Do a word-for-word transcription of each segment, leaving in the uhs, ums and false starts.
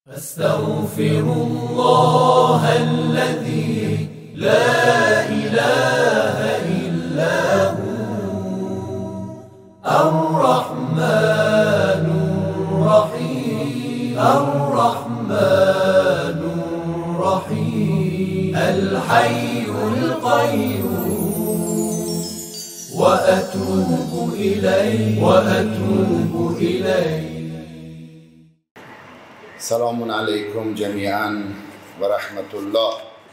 أستغفر الله الذي لا إله إلا هو الرحمن الرحيم الرحمن الرحيم الحي القيوم وأتوب إليه وأتوب إليه. سلام علیکم جمیعا و رحمت الله.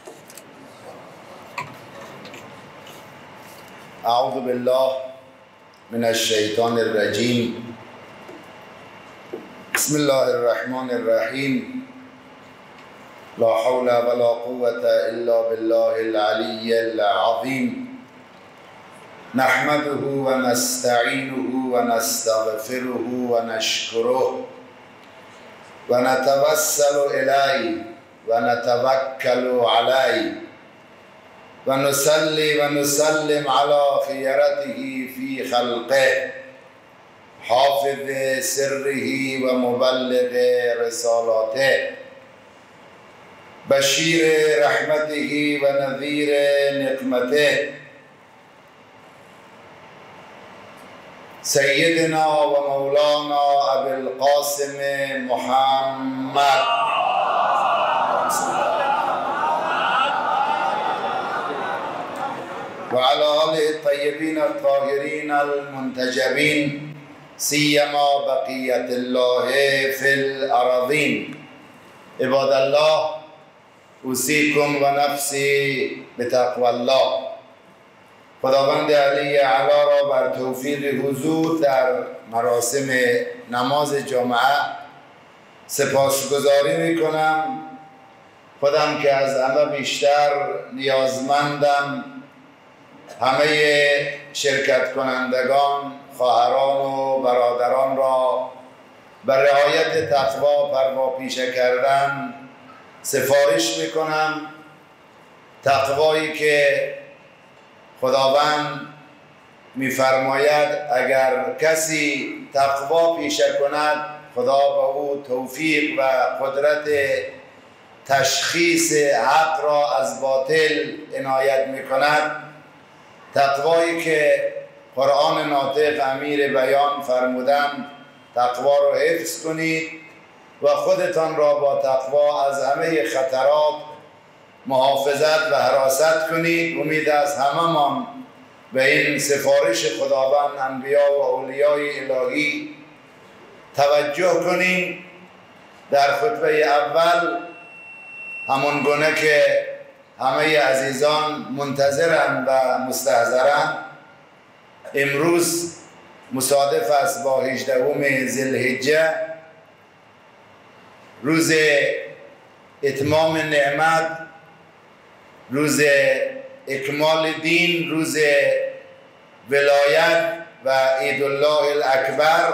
اعوذ بالله من الشیطان الرجیم. بسم الله الرحمن الرحیم. لا حول ولا قوة الا بالله العلی العظیم. نحمده و نستعینه و نستغفره و نشکره و نتوسل الیه و نتوکل علیه و نصلی و نسلم علی خیرته فی خلقه حافظ سره و مبلغ رسالاته بشیر رحمته و نذیر نقمته سیدنا و مولانا ابی القاسم محمد و علی آله الطیبین الطاهرین المنتجبین سیما بقیت الله فی الارضین. عباد الله، اوصیکم و نفسی بتقوی الله. خداوند علی اعلی را بر توفیق حضور در مراسم نماز جمعه سپاسگزاری میکنم. خودم که از همه بیشتر نیازمندم همه شرکت کنندگان، خواهران و برادران را بر رعایت تقوا پروا پیشه کردن سفارش میکنم. تقوایی که خداوند میفرماید اگر کسی تقوا پیشه کند خدا به او توفیق و قدرت تشخیص حق را از باطل عنایت میکند. تقوایی که قرآن ناطق امیر بیان فرمودند تقوا را حفظ کنید و خودتان را با تقوا از همه خطرات محافظت و حراست کنید. امید از همه من به این سفارش خداوند انبیا و اولیای الهی توجه کنیم. در خطبه اول همون گونه که همه عزیزان منتظرند و مستحضرند، امروز مصادف است با هجدهم ذوالحجه، روز اتمام نعمت، روز اکمال دین، روز ولایت و عید الله الاکبر.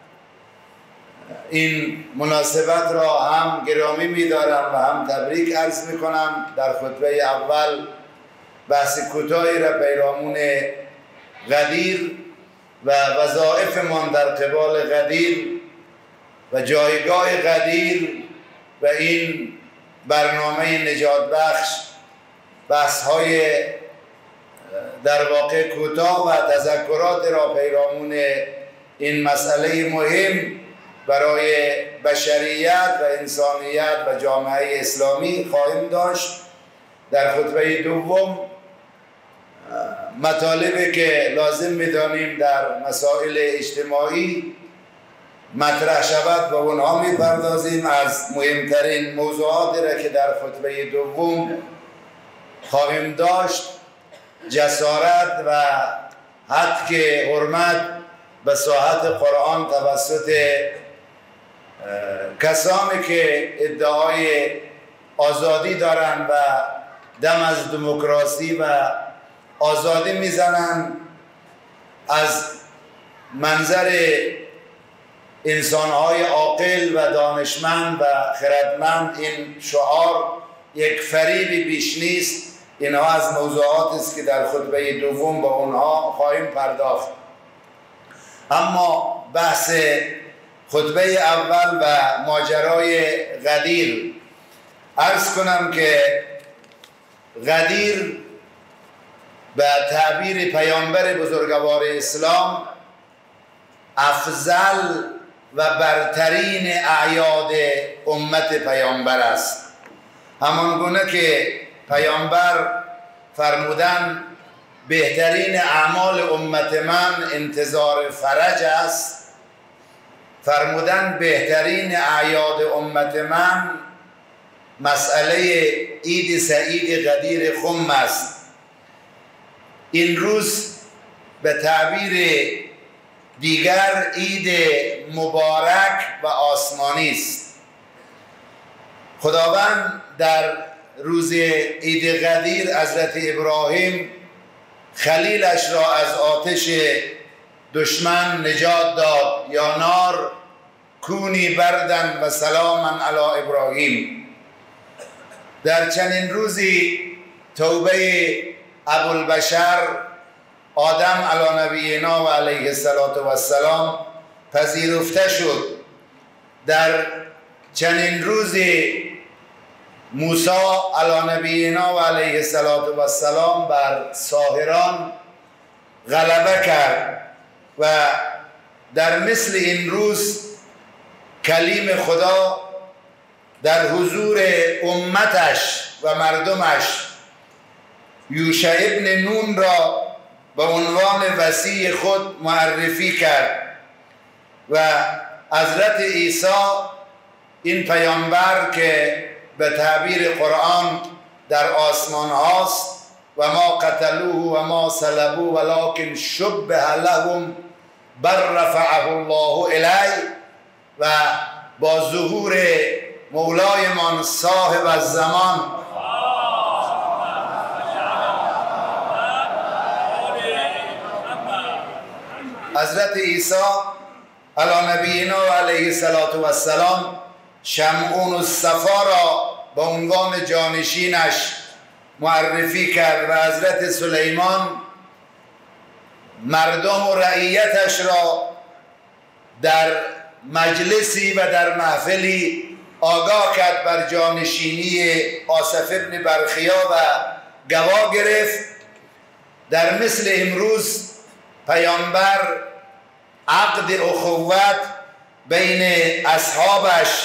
این مناسبت را هم گرامی می‌دارم و هم تبریک عرض می‌کنم. در خطبه اول بحث کوتاهی را پیرامون غدیر و وظایفمان در قبال غدیر و جایگاه غدیر و این برنامه نجات بخش بحث های در واقع کوتاه و تذکرات را پیرامون این مسئله مهم برای بشریت و انسانیت و جامعه اسلامی خواهیم داشت. در خطبه دوم مطالبی که لازم می‌دانیم در مسائل اجتماعی مطرح شود و اونها می‌پردازیم. از مهمترین موضوعاتی را که در خطبه دوم خواهیم داشت جسارت و حق حرمت به ساحت قرآن توسط کسانی که ادعای آزادی دارند و دم از دموکراسی و آزادی میزنند. از منظر انسانهای عاقل و دانشمند و خردمند این شعار یک فریبی بیش نیست. اینها از موضوعاتی است که در خطبه دوم با اونها خواهیم پرداخت. اما بحث خطبه اول و ماجرای غدیر. عرض کنم که غدیر به تعبیر پیامبر بزرگوار اسلام افضل و برترین اعیاد امت پیامبر است. همان گونه که پیامبر فرمودن بهترین اعمال امت من انتظار فرج است، فرمودن بهترین اعیاد امت من مسئله عید سعید غدیر خم است. این روز به تعبیر دیگر عید مبارک و آسمانی است. خداوند در روز عید غدیر حضرت ابراهیم خلیلش را از آتش دشمن نجات داد. یا نار کونی بردن و سلاما علی ابراهیم. در چنین روزی توبه ابوالبشر آدم علی نبینا و علیه السلام پذیرفته شد. در چنین روزی موسی علی نبینا و علیه السلام بر ساحران غلبه کرد و در مثل این روز کلیم خدا در حضور امتش و مردمش یوشع ابن نون را به عنوان وصی خود معرفی کرد و حضرت عیسی این پیامبر که به تعبیر قرآن در آسمان هاست و ما قتلوه و ما صلبوه ولکن شبه لهم بل رفعه الله الی و با ظهور مولایمان صاحب الزمان حضرت عیسی علی نبینا و علیه السلام شمعون الصفا را به عنوان جانشینش معرفی کرد و حضرت سلیمان مردم و رعیتش را در مجلسی و در محفلی آگاه کرد بر جانشینی آصف ابن برخیا و گواه گرفت. در مثل امروز پیامبر عقد اخوت بین اصحابش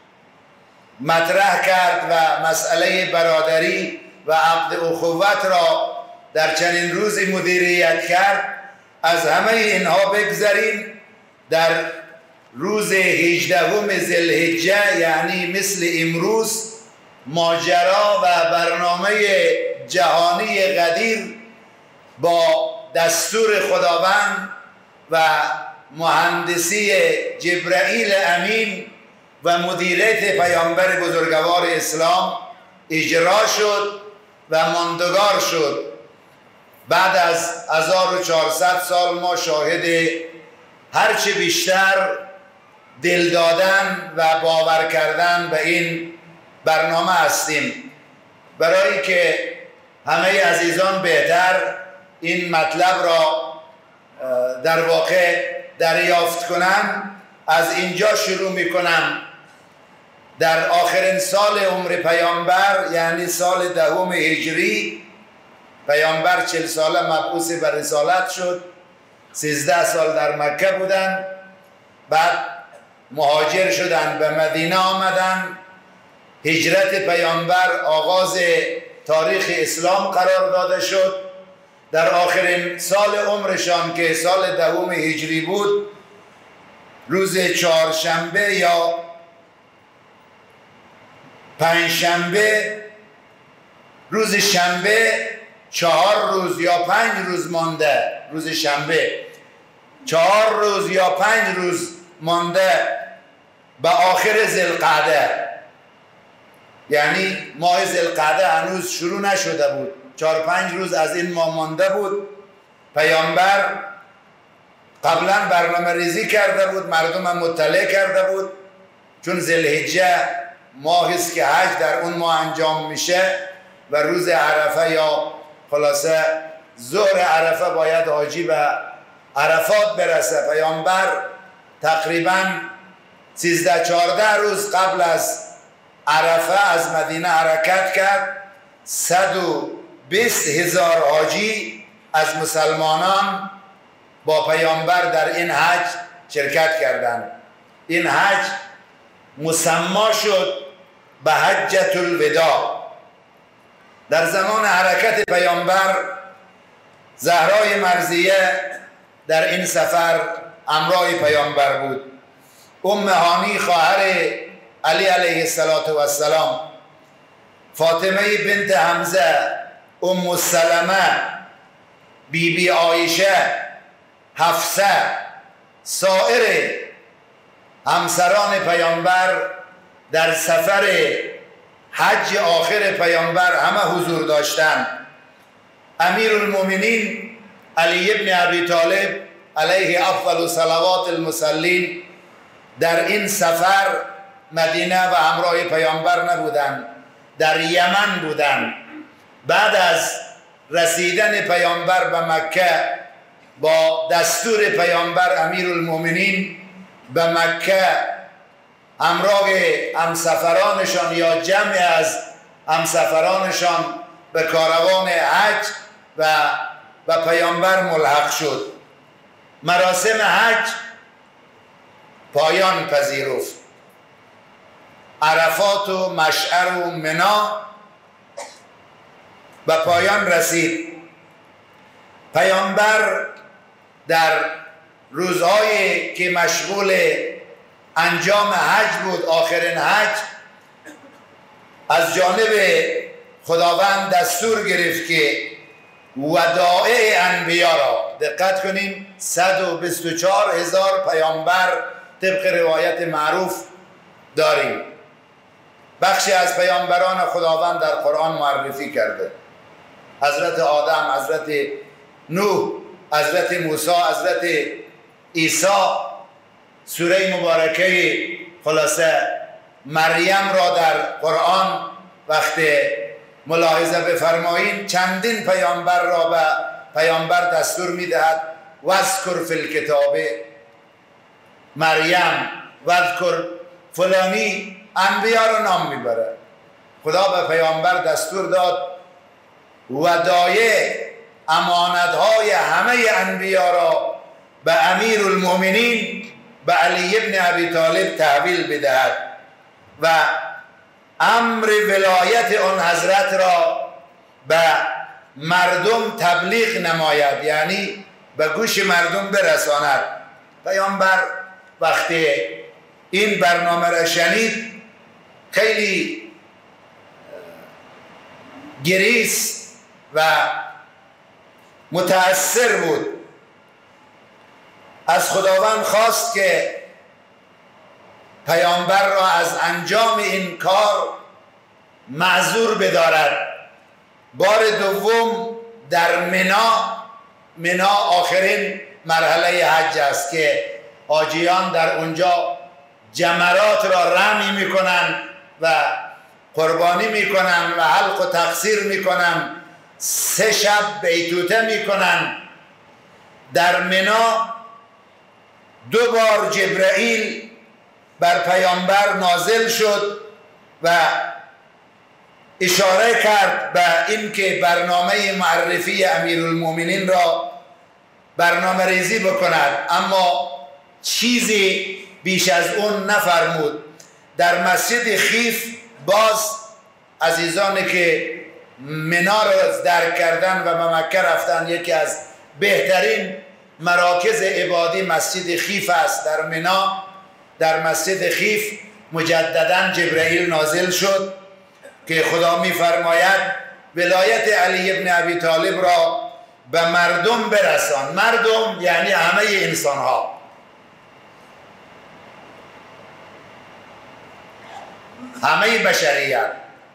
مطرح کرد و مسئله برادری و عقد اخوت را در چنین روزی مدیریت کرد. از همه اینها بگذریم، در روز هجدهم ذوالحجه یعنی مثل امروز ماجرا و برنامه جهانی غدیر با دستور خداوند و مهندسی جبرائیل امین و مدیریت پیامبر بزرگوار اسلام اجرا شد و ماندگار شد. بعد از هزار و چهارصد سال ما شاهد هرچه بیشتر دل دادن و باور کردن به این برنامه هستیم. برای که همه عزیزان بهتر این مطلب را در واقع دریافت کنم از اینجا شروع می کنم. در آخرین سال عمر پیامبر یعنی سال دهم هجری پیامبر چل ساله مبعوث به رسالت شد. سیزده سال در مکه بودن، بعد مهاجر شدن به مدینه آمدن. هجرت پیامبر آغاز تاریخ اسلام قرار داده شد. در آخرین سال عمرشان که سال دهم هجری بود، روز چهارشنبه یا پنجشنبه، روز شنبه چهار روز یا پنج روز مانده، روز شنبه چهار روز یا پنج روز مانده به آخر ذوالقعده، یعنی ماه ذوالقعده هنوز شروع نشده بود، چهار پنج روز از این ماه مانده بود. پیامبر قبلا برنامه ریزی کرده بود، مردم هم مطلع کرده بود، چون ذوالحجه ماهی است که حج در اون ماه انجام میشه و روز عرفه یا خلاصه ظهر عرفه باید حاجی به عرفات برسه. پیامبر تقریبا سیزده چهارده روز قبل از عرفه از مدینه حرکت کرد. صد و بیست هزار حاجی از مسلمانان با پیامبر در این حج شرکت کردند. این حج مسما شد به حجة الوداع. در زمان حرکت پیامبر زهرای مرضیه در این سفر همراه پیامبر بود. ام هانی خواهر علی علیه السلام، فاطمه بنت حمزه، ام سلمه، بی بی عایشه، حفصه، سایر همسران پیامبر در سفر حج آخر پیامبر همه حضور داشتند. امیر المؤمنین علی ابن ابی طالب علیه افضل صلوات المصلین در این سفر مدینه و همراه پیامبر نبودند، در یمن بودند. بعد از رسیدن پیامبر به مکه با دستور پیامبر امیر المؤمنین به مکه همراه همسفرانشان یا جمع از همسفرانشان به کاروان حج و و پیامبر ملحق شد. مراسم حج پایان پذیرفت. عرفات و مشعر و منا به پایان رسید. پیامبر در روزهایی که مشغول انجام حج بود، آخرین حج، از جانب خداوند دستور گرفت که ودائع انبیا را، دقت کنیم، صد و بیست و چهار هزار پیامبر طبق روایت معروف داریم. بخشی از پیامبران خداوند در قرآن معرفی کرده. حضرت آدم، حضرت نوح، حضرت موسی، حضرت عیسی. سوره مبارکه خلاصه مریم را در قرآن وقتی ملاحظه بفرمایید چندین پیامبر را به پیامبر دستور میدهد واذکر فی الکتاب مریم، واذکر فلانی، انبیا را نام میبره. خدا به پیامبر دستور داد ودایع، امانتهای همه انبیا را به امیر المؤمنین به علی ابن ابی طالب تحویل بدهد و امر ولایت آن حضرت را به مردم تبلیغ نماید، یعنی به گوش مردم برساند. پیامبر وقتی این برنامه را شنید خیلی گریست و متأثر بود. از خداوند خواست که پیامبر را از انجام این کار معذور بدارد. بار دوم در منا، منا آخرین مرحله حج است که حاجیان در اونجا جمرات را رمی میکنن و قربانی میکنن و حلق و تقصیر میکنن. سه شب بیتوته میکنن. در منا دو بار جبرائیل بر پیامبر نازل شد و اشاره کرد به اینکه برنامه معرفی امیرالمؤمنین را برنامه ریزی بکند، اما چیزی بیش از اون نفرمود. در مسجد خیف باز عزیزانی که منا را درک کردن و به مکه رفتن، یکی از بهترین مراکز عبادی مسجد خیف است. در منا، در مسجد خیف مجددا جبرائیل نازل شد که خدا می فرماید ولایت علی ابن ابی طالب را به مردم برسان. مردم یعنی همه انسان ها. همه بشریت.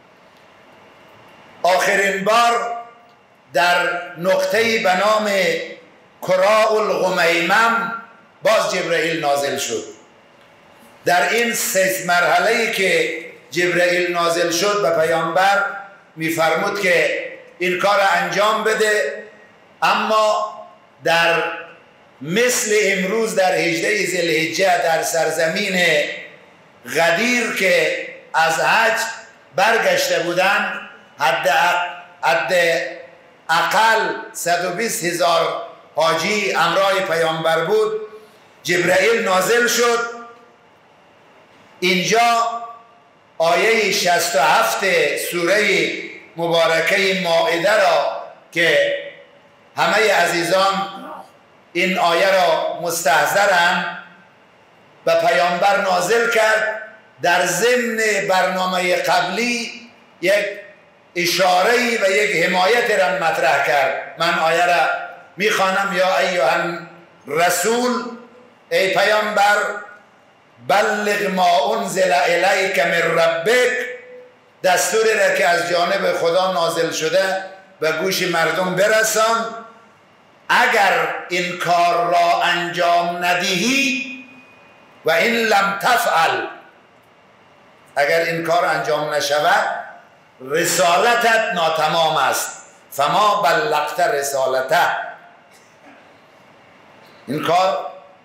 آخرین بار در نقطه‌ای به نام کراء الغمیمم باز جبرائیل نازل شد. در این سه مرحله‌ای که جبرائیل نازل شد به پیامبر میفرمود که این کار انجام بده، اما در مثل امروز در هجده ذوالحجه در سرزمین غدیر که از حج برگشته بودن، حد حد اقل صد و بیست هزار حاجی همراه پیامبر بود. جبرائیل نازل شد. اینجا آیه شصت و هفت سوره مبارکه مائده را که همه عزیزان این آیه را مستحضرند و پیامبر نازل کرد، در ضمن برنامه قبلی یک اشاره و یک حمایت را مطرح کرد. من آیه را میخوانم: یا ایها الرسول، ای پیامبر، بلغ ما انزل الیک من ربک، دستوری را که از جانب خدا نازل شده به گوش مردم برسان. اگر این کار را انجام ندهی و این لم تفعل، اگر این کار انجام نشود رسالتت ناتمام است. فما بلغت رسالته، این کار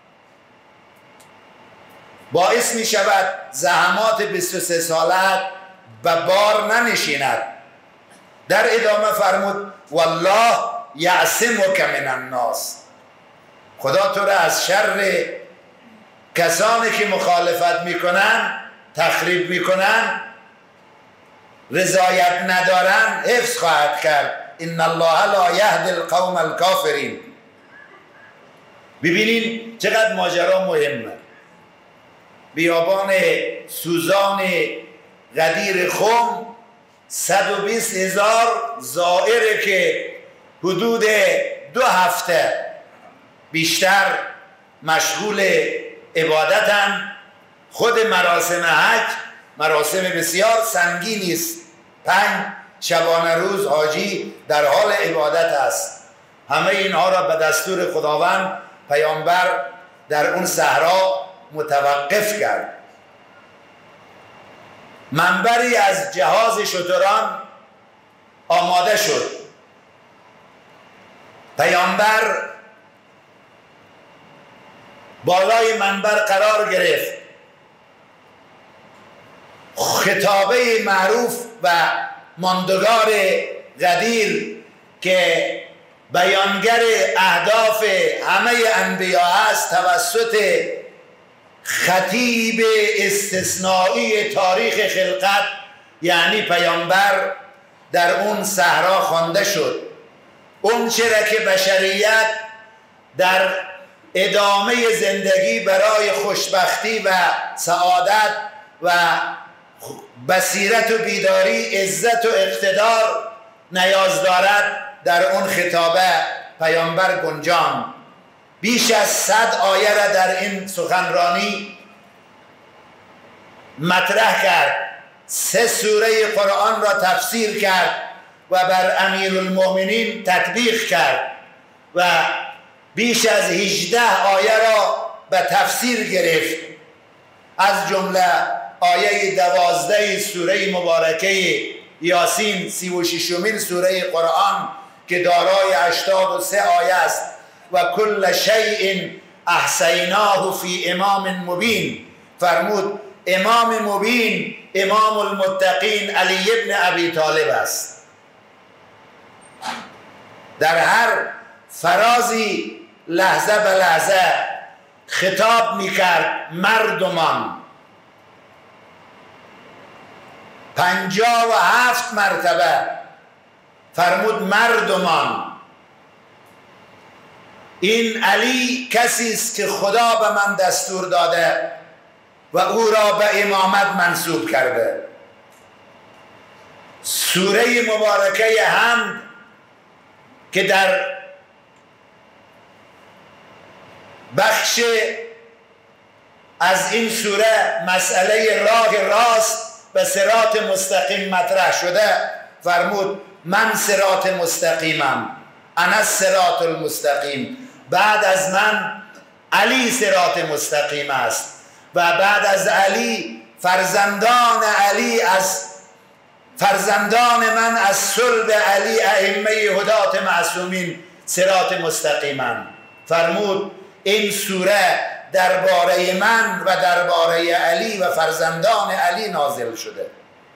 باعث می شود زحمات بیست و سه سالت به بار ننشیند. در ادامه فرمود: والله یعصمک من الناس، خدا تو را از شر کسانی که مخالفت میکنن، تخریب میکنن، رضایت ندارن حفظ خواهد کرد. ان الله لا یهدی القوم الکافرین. ببینین چقدر ماجرا مهمه. بیابان سوزان غدیر خم، صد و بیست هزار زائر که حدود دو هفته بیشتر مشغول عبادتن. خود مراسم حج مراسم بسیار سنگینی است. پنج شبانه روز حاجی در حال عبادت است. همه اینها را به دستور خداوند پیامبر در اون صحرا متوقف کرد. منبری از جهاز شتران آماده شد. پیامبر بالای منبر قرار گرفت. خطابه معروف و ماندگار غدیر که بیانگر اهداف همه انبیا است، توسط خطیب استثنایی تاریخ خلقت یعنی پیامبر در اون صحرا خوانده شد. اون چرا که بشریت در ادامه زندگی برای خوشبختی و سعادت و بصیرت و بیداری، عزت و اقتدار نیاز دارد، در اون خطابه پیامبر گنجان بیش از صد آیه را در این سخنرانی مطرح کرد. سه سوره قرآن را تفسیر کرد و بر امیرالمؤمنین تطبیق کرد و بیش از هجده آیه را به تفسیر گرفت. از جمله آیه دوازده سوره مبارکه یاسین، سی و ششمین سوره قرآن که دارای هشتاد و سه آیه است: و کل شیء احصیناه فی امام مبین. فرمود امام مبین امام المتقین علی ابن ابی طالب است. در هر فرازی لحظه به لحظه خطاب میکرد مردمان. پنجاه و هفت مرتبه فرمود مردمان. این علی کسی است که خدا به من دستور داده و او را به امامت منصوب کرده. سوره مبارکه حمد که در بخش از این سوره مسئله راه راست به صراط مستقیم مطرح شده، فرمود من صراط مستقیمم، انا صراط المستقیم. بعد از من علی صراط مستقیم است و بعد از علی فرزندان علی از فرزندان من از صلب علی ائمه هدات معصومین صراط مستقیمم. فرمود این سوره درباره من و درباره علی و فرزندان علی نازل شده.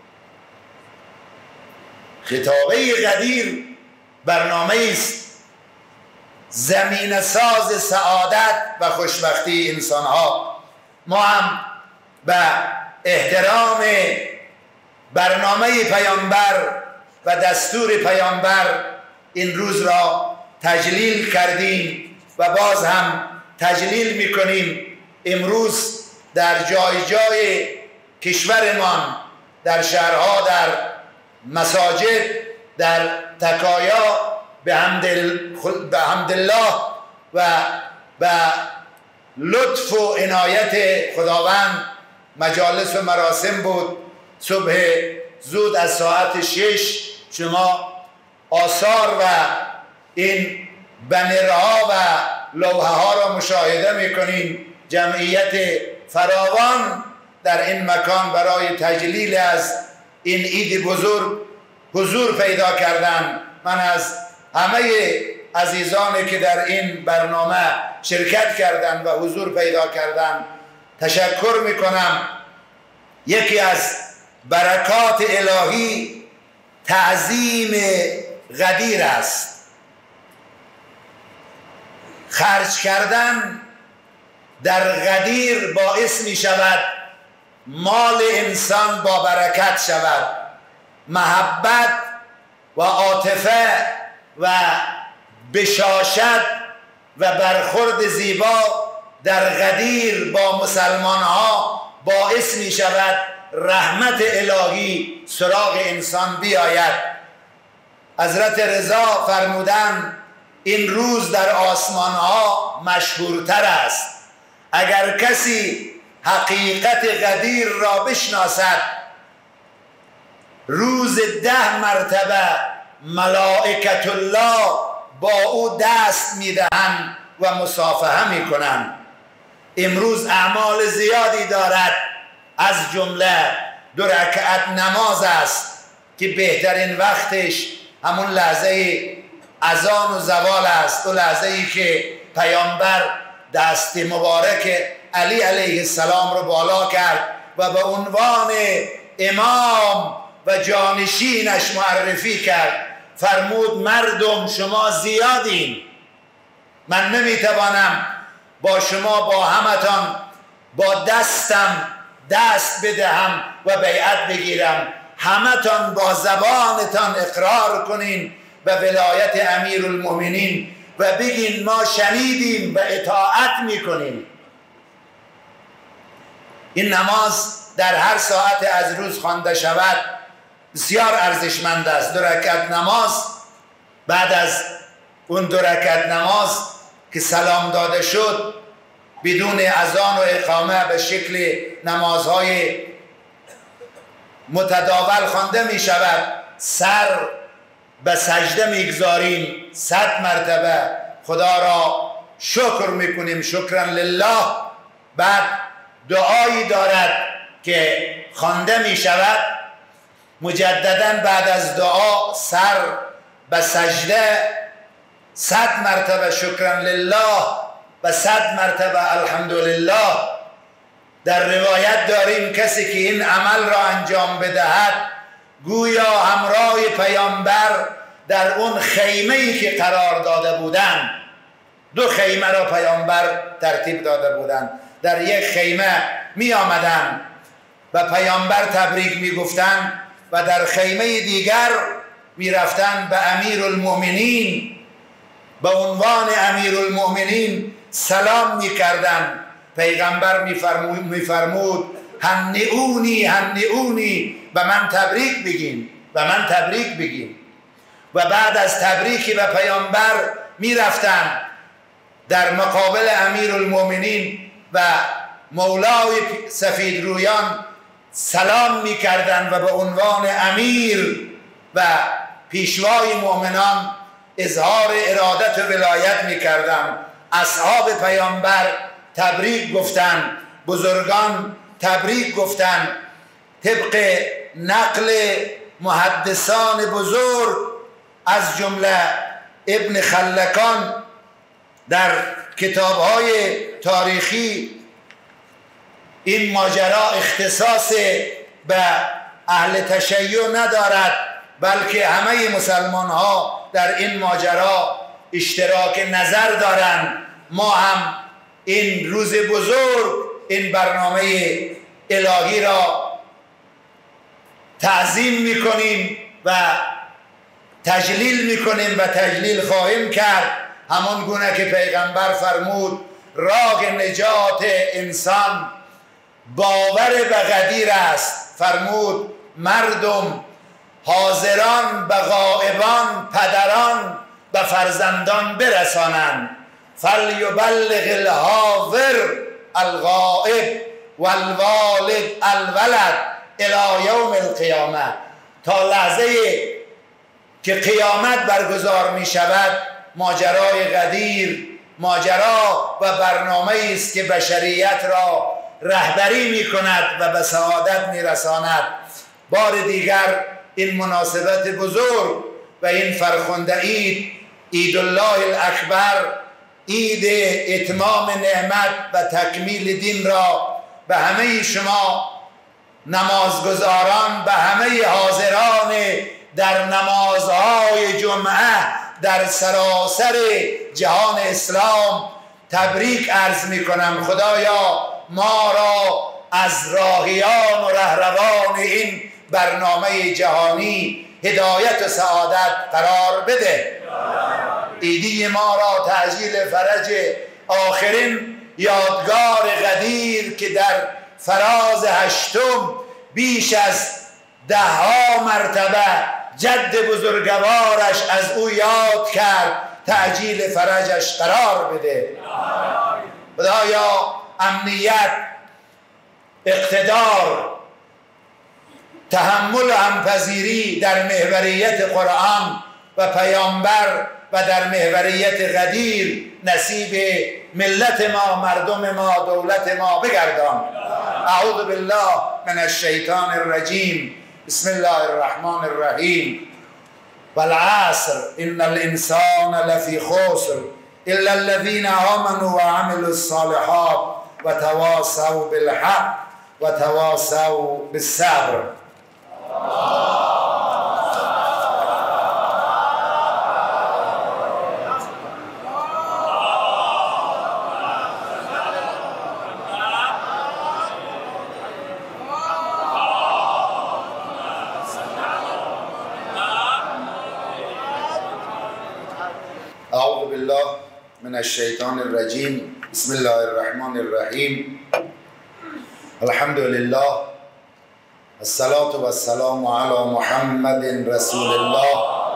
خطابه قدیر برنامه است زمین ساز سعادت و خوشبختی انسان ها. ما هم به احترام برنامه پیامبر و دستور پیامبر این روز را تجلیل کردیم و باز هم تجلیل میکنیم. امروز در جای جای کشورمان، در شهرها، در مساجد، در تکایا به حمد الله و به لطف و عنایت خداوند مجالس و مراسم بود. صبح زود از ساعت شش شما آثار و این بنرها و لوحه ها را مشاهده میکنین. جمعیت فراوان در این مکان برای تجلیل از این عید بزرگ حضور پیدا کردن. من از همه عزیزانی که در این برنامه شرکت کردند و حضور پیدا کردند تشکر میکنم. یکی از برکات الهی تعظیم غدیر است. خرج کردن در غدیر باعث می شود مال انسان با برکت شود. محبت و عاطفه و بشاشت و برخورد زیبا در غدیر با مسلمان ها باعث می شود رحمت الهی سراغ انسان بیاید. حضرت رضا فرمودند این روز در آسمان ها مشهورتر است. اگر کسی حقیقت غدیر را بشناسد روز ده مرتبه ملائکت الله با او دست میدهند و مصافحه میکنند. امروز اعمال زیادی دارد، از جمله دو رکعت نماز است که بهترین وقتش همون لحظه اذان و زوال است، و لحظه ای که پیامبر دست مبارک علی علیه السلام رو بالا کرد و به عنوان امام و جانشینش معرفی کرد. فرمود مردم شما زیادین، من نمیتوانم با شما با همتان با دستم دست بدهم و بیعت بگیرم. همتان با زبانتان اقرار کنین و ولایت امیر المؤمنین و بگین ما شنیدیم و اطاعت میکنیم. این نماز در هر ساعت از روز خوانده شود بسیار ارزشمند است. دو رکعت نماز، بعد از اون دو رکعت نماز که سلام داده شد بدون اذان و اقامه به شکل نمازهای متداول خوانده می شود، سر به سجده میگذاریم صد مرتبه خدا را شکر میکنیم، شکرا لله. بعد دعایی دارد که خوانده می شود مجددا بعد از دعا سر به سجده صد مرتبه شکرا لله و صد مرتبه الحمدلله. در روایت داریم کسی که این عمل را انجام بدهد گویا همراه پیامبر در اون خیمه‌ای که قرار داده بودند، دو خیمه را پیامبر ترتیب داده بودند، در یک خیمه می آمدند و پیامبر تبریک می گفتند و در خیمه دیگر می رفتند به امیر المؤمنین به عنوان امیر المؤمنین سلام می کردند. پیغمبر می فرمود هنئونی هنئونی، به من تبریک بگین، به من تبریک بگین. و بعد از تبریکی به پیامبر می رفتند در مقابل امیر المؤمنین و مولای سفید رویان سلام می کردند و به عنوان امیر و پیشوای مؤمنان اظهار ارادت و ولایت می کردند. اصحاب پیامبر تبریک گفتند، بزرگان تبریک گفتند. طبق نقل محدثان بزرگ از جمله ابن خلکان در کتاب‌های تاریخی این ماجرا اختصاص به اهل تشیع ندارد، بلکه همه مسلمان ها در این ماجرا اشتراک نظر دارند. ما هم این روز بزرگ، این برنامه الهی را تعظیم میکنیم و تجلیل میکنیم و تجلیل خواهیم کرد، همان گونه که پیغمبر فرمود راه نجات انسان باور به قدیر است. فرمود مردم حاضران به غائبان، پدران به فرزندان برسانند. فلیبلغ الحاضر الغائب والوالد الولد الی یوم القیامه. تا لحظه که قیامت برگزار می شود ماجرای قدیر ماجرا و برنامه است که بشریت را رهبری می کند و به سعادت می رساند. بار دیگر این مناسبت بزرگ و این فرخنده عید، عید الله الاکبر، عید اتمام نعمت و تکمیل دین را به همه شما نمازگزاران، به همه حاضران در نمازهای جمعه در سراسر جهان اسلام تبریک عرض می کنم. خدایا ما را از راهیان و رهروان این برنامه جهانی هدایت و سعادت قرار بده. عیدی ما را تعجیل فرج آخرین یادگار قدیر که در فراز هشتم بیش از ده ها مرتبه جد بزرگوارش از او یاد کرد، تعجیل فرجش قرار بده. خدایا امنیت، اقتدار، تحمل و همپذیری در محوریت قرآن و پیامبر و در محوریت قدیر نصیب ملت ما، مردم ما، دولت ما بگردان. اعوذ بالله من الشیطان الرجیم. بسم الله الرحمن الرحیم. والعصر ان الانسان لفی خسر الا الذين آمنوا وعملوا الصالحات وتواصوا بالحق وتواصوا بالصبر. اعوذ بالله من الشیطان الرجیم. بسم الله الرحمن الرحیم. الحمد لله الصلاة والسلام على محمد رسول الله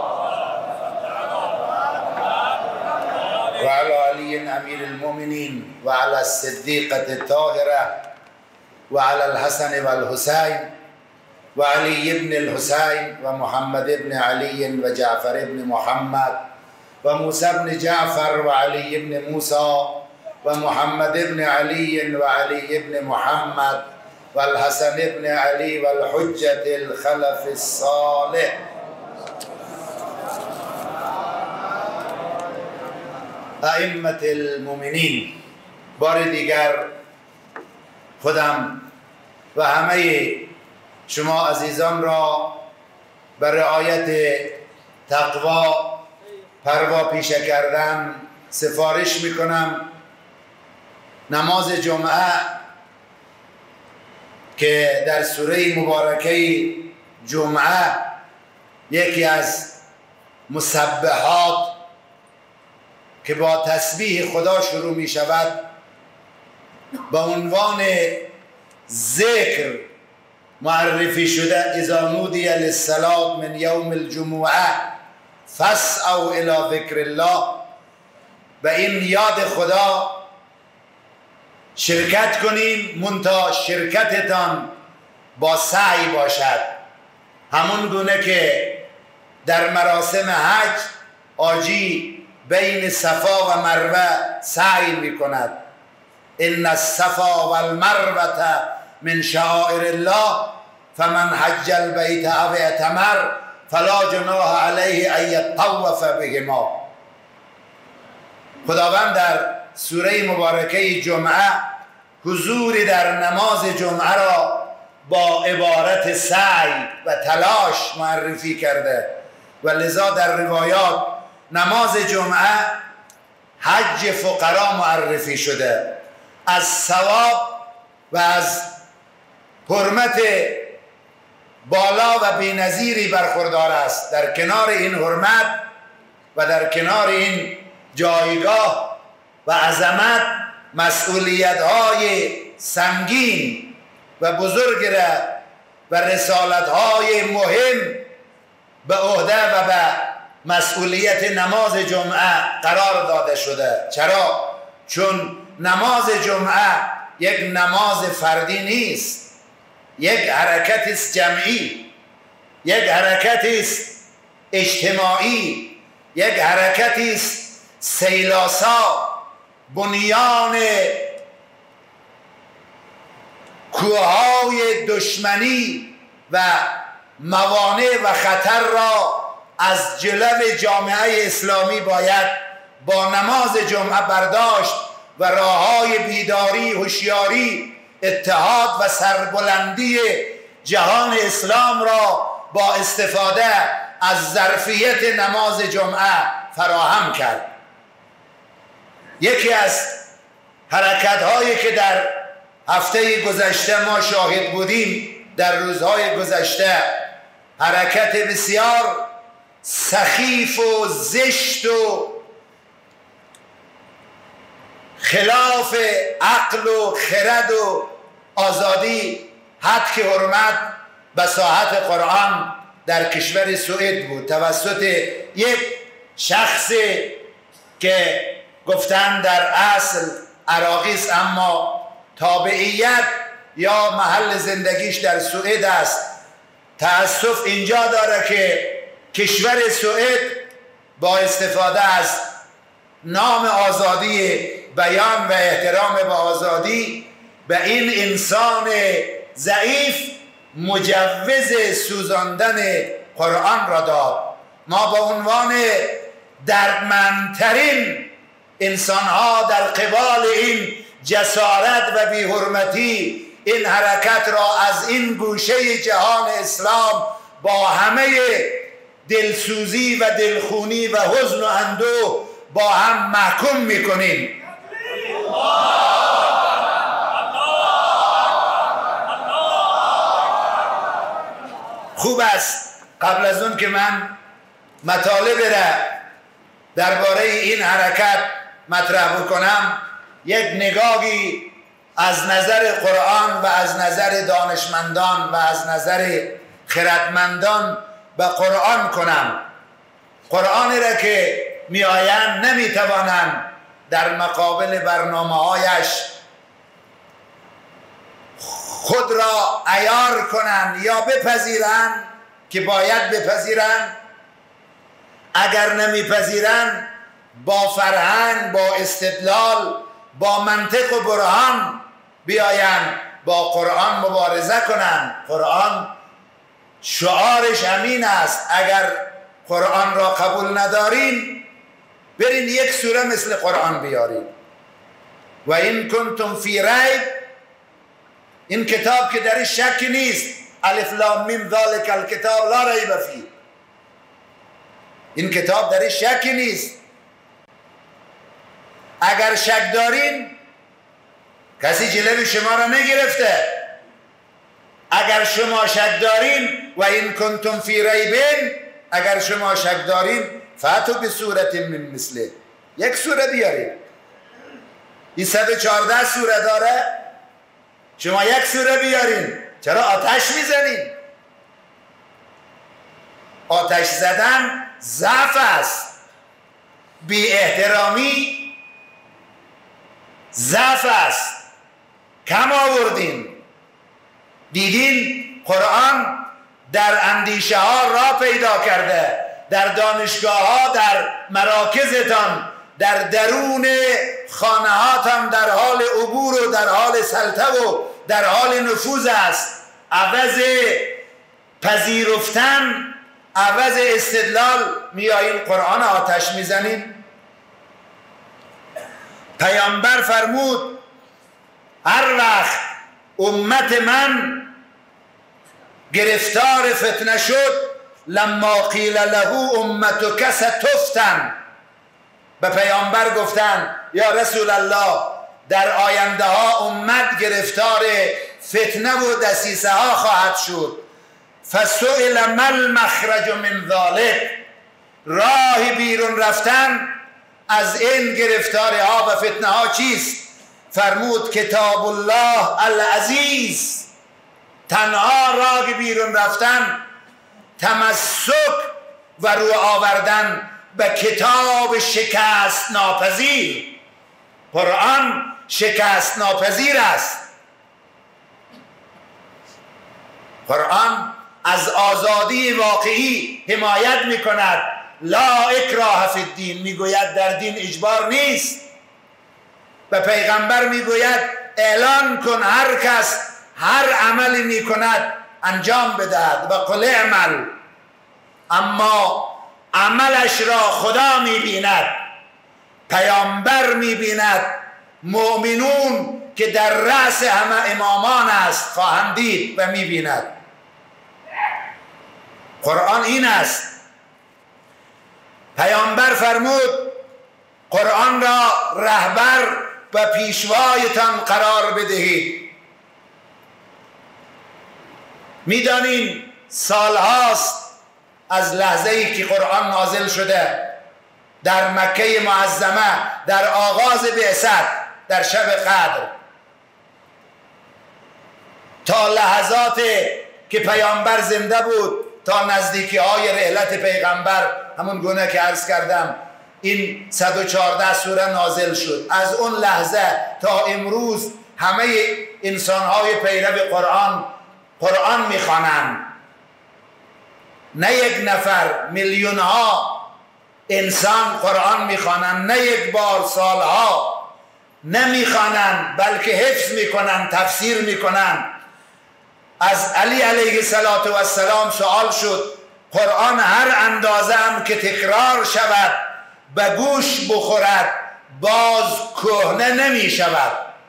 وعلى علي امير المؤمنين وعلى الصديقة الطاهرة وعلى الحسن والحسين وعلي بن الحسين ومحمد بن علي وجعفر بن محمد وموسى بن جعفر وعلي بن موسى ومحمد بن علي وعلي بن محمد والحسن بن علي والحجة الخلف الصالح. ائمة المؤمنین. بار دیگر خودم و همه شما عزیزان را به رعایت تقوا پروا پیشه کردن سفارش میکنم. نماز جمعه که در سوره مبارکه جمعه یکی از مسبحات که با تسبیح خدا شروع می شود با عنوان ذکر معرفی شده. اذا نودی للصلاة من یوم الجمعه فاسعوا الی ذکر الله. به این یاد خدا شرکت کنین، منتها شرکتتان با سعی باشد. همون گونه که در مراسم حج حاجی بین صفا و مروه سعی می کند. ان الصفا والمروه من شعائر الله فمن حج البیت او اعتمر فلا جناح علیه ان یطوف بهما. خداوند در سوره مبارکه جمعه حضوری در نماز جمعه را با عبارت سعی و تلاش معرفی کرده و لذا در روایات نماز جمعه حج فقرا معرفی شده. از ثواب و از حرمت بالا و بی‌نظیری برخوردار است. در کنار این حرمت و در کنار این جایگاه و عظمت مسئولیت‌های سنگین و بزرگ را و رسالت‌های مهم به عهده و به مسئولیت نماز جمعه قرار داده شده. چرا؟ چون نماز جمعه یک نماز فردی نیست، یک حرکت است جمعی، یک حرکت است اجتماعی، یک حرکت است سیلاسا، بنیان کوههای دشمنی و موانع و خطر را از جلو جامعه اسلامی باید با نماز جمعه برداشت و راههای بیداری، هوشیاری، اتحاد و سربلندی جهان اسلام را با استفاده از ظرفیت نماز جمعه فراهم کرد. یکی از حرکت هایی که در هفته گذشته ما شاهد بودیم، در روزهای گذشته، حرکت بسیار سخیف و زشت و خلاف عقل و خرد و آزادی حد که حرمت به ساحت قرآن در کشور سوئد بود توسط یک شخص که گفتن در اصل عراقی است اما تابعیت یا محل زندگیش در سوئد است. تأسف اینجا داره که کشور سوئد با استفاده از نام آزادی بیان و احترام به آزادی به این انسان ضعیف مجوز سوزاندن قرآن را داد. ما به عنوان دردمندترین انسانها در قبال این جسارت و بی‌حرمتی این حرکت را از این گوشه جهان اسلام با همه دلسوزی و دلخونی و حزن و اندوه با هم محکوم میکنیم. خوب است قبل از اون که من مطالب را درباره این حرکت مطرح بکنم یک نگاهی از نظر قرآن و از نظر دانشمندان و از نظر خردمندان به قرآن کنم. قرآن را که می آیند نمی توانند در مقابل برنامه هایش خود را عیار کنند یا بپذیرند که باید بپذیرند. اگر نمیپذیرند با فرهنگ، با استدلال، با منطق و برهان بیایند با قرآن مبارزه کنند. قرآن شعارش همین است. اگر قرآن را قبول ندارین برین یک سوره مثل قرآن بیارین. و این کنتم فی ریب، این کتاب که در شک نیست، الف لام میم ذالک الکتاب لا ریب فیه، این کتاب در شک نیست. اگر شک دارین کسی جلوی شما را نگرفته. اگر شما شک دارین و این کنتم فی ریبین، اگر شما شک دارین فاتو به صورت من مثله، یک سوره بیارین. این صد و چهارده سوره داره، شما یک سوره بیارین. چرا آتش میزنین؟ آتش زدن ضعف است، بی احترامی ضعف است. کم آوردین. دیدین قرآن در اندیشه ها راه پیدا کرده، در دانشگاه ها، در مراکزتان، در درون خانه هاتان در حال عبور و در حال سلطه و در حال نفوذ است. عوض پذیرفتن، عوض استدلال میایین قرآن آتش میزنین. پیامبر فرمود هر وقت امت من گرفتار فتنه شد لما قیل له امتک ستفتن، به پیامبر گفتن یا رسول الله در آینده ها امت گرفتار فتنه و دسیسه ها خواهد شد. فسئل ما المخرج من ذلک، راه بیرون رفتن از این گرفتاری ها و فتنه ها چیست؟ فرمود کتاب الله العزیز، تنها راه بیرون رفتن تمسک و رو آوردن به کتاب شکست ناپذیر. قرآن شکست ناپذیر است. قرآن از آزادی واقعی حمایت می کند. لا اکراه فی الدین، می گوید در دین اجبار نیست. و پیغمبر می گوید اعلان کن هر کس هر عملی می کند انجام بدهد و قل اعمل، اما عملش را خدا می بیند، پیامبر می بیند، مؤمنون که در رأس همه امامان است خواهند دید و می بیند. قرآن این است. پیامبر فرمود قرآن را رهبر و پیشوایتان قرار بدهید. میدانین سالهاست از لحظه ای که قرآن نازل شده در مکه معظمه در آغاز بعثت در شب قدر تا لحظات که پیامبر زنده بود تا نزدیکی های رحلت پیغمبر، همون گونه که عرض کردم این صد و چهارده سوره نازل شد. از اون لحظه تا امروز همه انسانهای پیرو قرآن قرآن میخوانند. نه یک نفر، میلیون ها انسان قرآن میخوانند، نه یک بار، سالها نمیخوانند بلکه حفظ میکنند، تفسیر میکنند. از علی علیه السلام سوال شد قرآن هر اندازه هم که تکرار شود به گوش بخورد باز کهنه نمی شود؟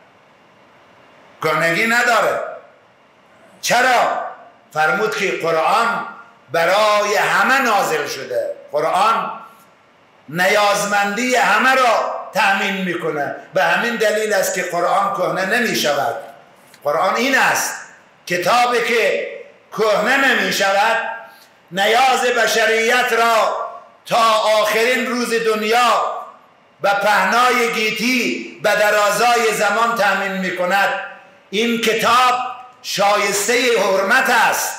کهنگی نداره. چرا؟ فرمود که قرآن برای همه نازل شده. قرآن نیازمندی همه را تأمین میکنه. به همین دلیل است که قرآن کهنه نمی شود. قرآن این است، کتابی که کهنه نمی شود، نیاز بشریت را تا آخرین روز دنیا و پهنای گیتی به درازای زمان تأمین می کند. این کتاب شایسته حرمت است،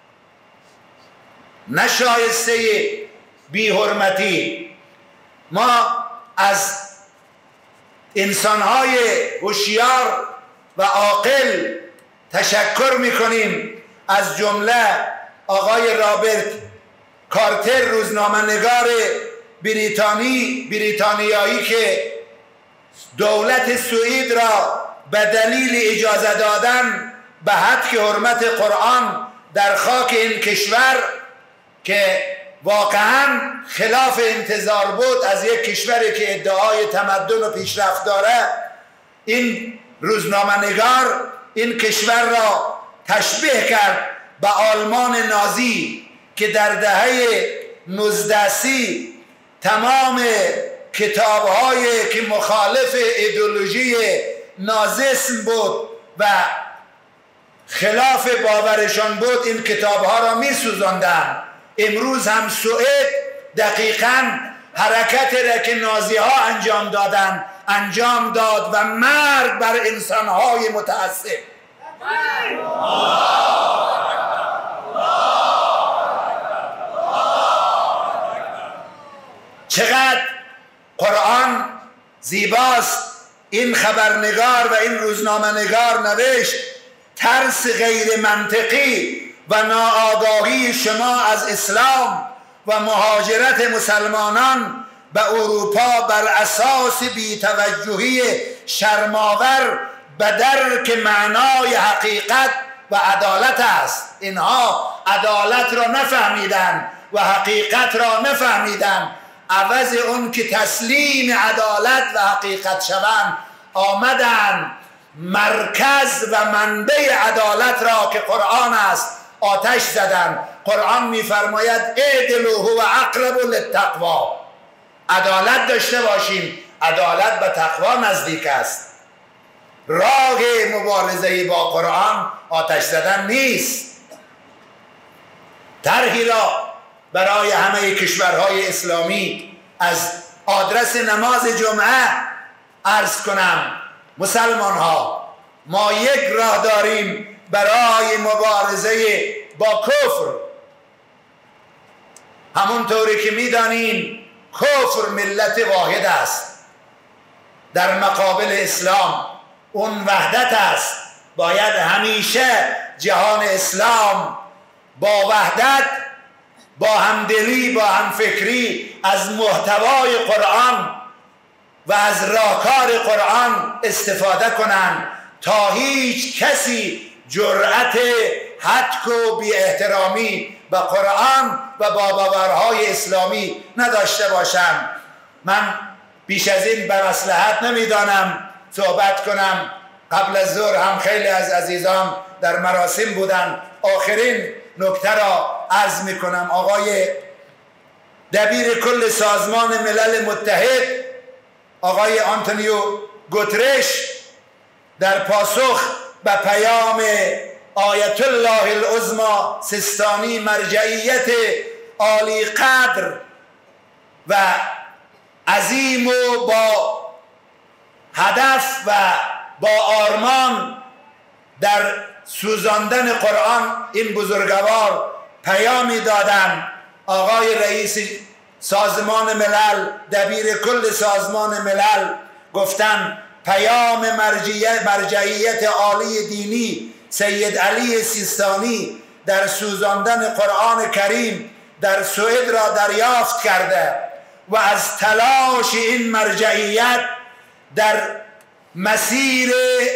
نه شایسته بی حرمتی. ما از انسانهای هوشیار و عاقل تشکر میکنیم، از جمله آقای رابرت کارتر روزنامه‌نگار بریتانی بریتانیایی که دولت سوئید را به دلیل اجازه دادن به حد که حرمت قرآن در خاک این کشور که واقعا خلاف انتظار بود از یک کشوری که ادعای تمدن و پیشرفت داره، این روزنامه‌نگار این کشور را تشبیه کرد به آلمان نازی که در دهه نوزده سی تمام کتاب‌هایی که مخالف ایدئولوژی نازیسم بود و خلاف باورشان بود این کتاب‌ها را می‌سوزاندند. امروز هم سوئد دقیقاً حرکتی را که نازی‌ها انجام دادند انجام داد و مرگ بر انسان‌های متعصب. چقدر قرآن زیباست. این خبرنگار و این روزنامه‌نگار نوشت ترس غیر منطقی و ناآگاهی شما از اسلام و مهاجرت مسلمانان به اروپا بر اساس بی‌توجهی شرم‌آور به درک معنای حقیقت و عدالت است. اینها عدالت را نفهمیدن و حقیقت را نفهمیدن. عوض اون که تسلیم عدالت و حقیقت شوند آمدن مرکز و منبع عدالت را که قرآن است آتش زدن. قرآن میفرماید اعدلوا هو اقرب للتقوی، عدالت داشته باشیم، عدالت به تقوا نزدیک است. راه مبارزه با قرآن آتش زدن نیست. طرحی را برای همه کشورهای اسلامی از آدرس نماز جمعه عرض کنم. مسلمان ها، ما یک راه داریم برای مبارزه با کفر. همونطوری که میدانیم کفر ملت واحد است، در مقابل اسلام اون وحدت است. باید همیشه جهان اسلام با وحدت، با همدلی، با همفکری از محتوای قرآن و از راهکار قرآن استفاده کنند تا هیچ کسی جرأت حدک و بی احترامی به قرآن و با باورهای اسلامی نداشته باشند. من بیش از این به مصلحت نمیدانم صحبت کنم. قبل از ظهر هم خیلی از عزیزان در مراسم بودن. آخرین نکته را عرض میکنم. آقای دبیر کل سازمان ملل متحد آقای آنتونیو گوترش در پاسخ به پیام آیت الله العظمی سیستانی مرجعیت عالی قدر و عظیم و با هدف و با آرمان در سوزاندن قرآن این بزرگوار پیامی دادن. آقای رئیس سازمان ملل، دبیر کل سازمان ملل گفتن پیام مرجعیت, مرجعیت عالی دینی سید علی سیستانی در سوزاندن قرآن کریم در سوئد را دریافت کرده و از تلاش این مرجعیت در مسیر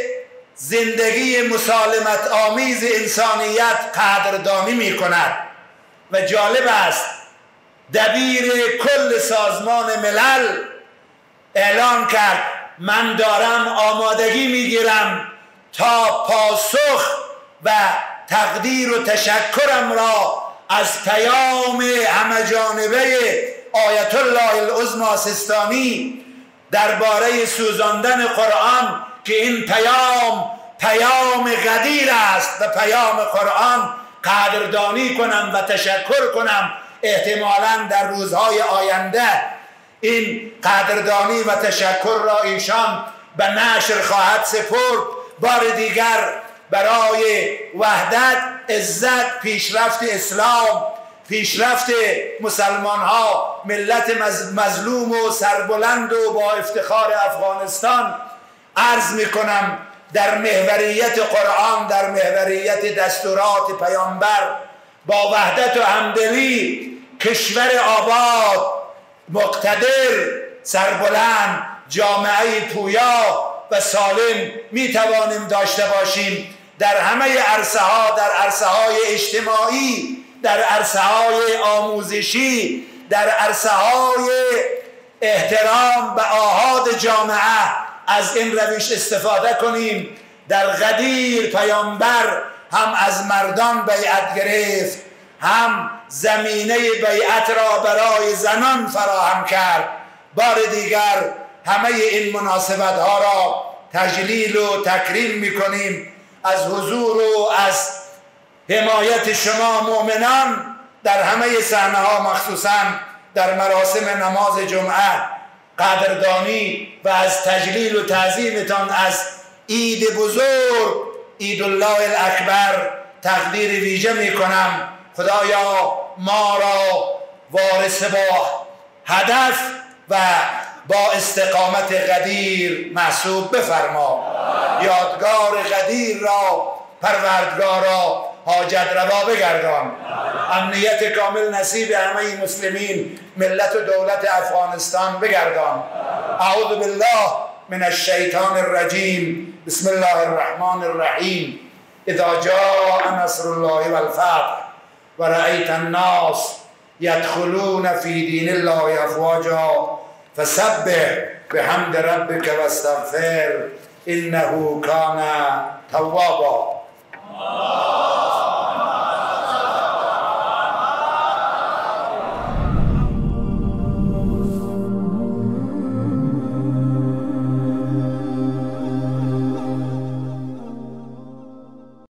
زندگی مسالمت آمیز انسانیت قدردانی می کند. و جالب است دبیر کل سازمان ملل اعلان کرد من دارم آمادگی میگیرم تا پاسخ و تقدیر و تشکرم را از پیام همه جانبه آیت الله العظمی سیستانی درباره سوزاندن قرآن که این پیام پیام قدیر است و پیام قرآن قدردانی کنم و تشکر کنم. احتمالاً در روزهای آینده این قدردانی و تشکر را ایشان به نشر خواهد سپرد. بار دیگر برای وحدت، عزت، پیشرفت اسلام، پیشرفت مسلمان ها، ملت مظلوم و سربلند و با افتخار افغانستان عرض می کنم در محوریت قرآن، در محوریت دستورات پیامبر، با وحدت و همدلی کشور آباد، مقتدر، سربلند، جامعه پویا و سالم می توانیم داشته باشیم. در همه عرصه ها، در عرصه های اجتماعی، در عرصه های آموزشی، در عرصه های احترام به آحاد جامعه از این روش استفاده کنیم. در غدیر پیامبر هم از مردان بیعت گرفت، هم زمینه بیعت را برای زنان فراهم کرد. بار دیگر همه این مناسبت ها را تجلیل و تکریم میکنیم. از حضور و از حمایت شما مؤمنان در همه صحنه ها، مخصوصا در مراسم نماز جمعه، قدردانی و از تجلیل و تعظیمتان از عید بزرگ عید الله الاکبر تقدیر ویژه می کنم. خدایا ما را وارث با هدف و با استقامت قدیر محسوب بفرما. یادگار قدیر را پروردگارا حاجت روا بگردان. امنیت کامل نصیب همه مسلمین، ملت و دولت افغانستان بگردان. اعوذ بالله من الشیطان الرجیم. بسم الله الرحمن الرحیم. اذا جاء نصر الله والفتح ورأيت الناس یدخلون فی دین الله افواجا فسبح بحمد ربک واستغفر انه کان توابا.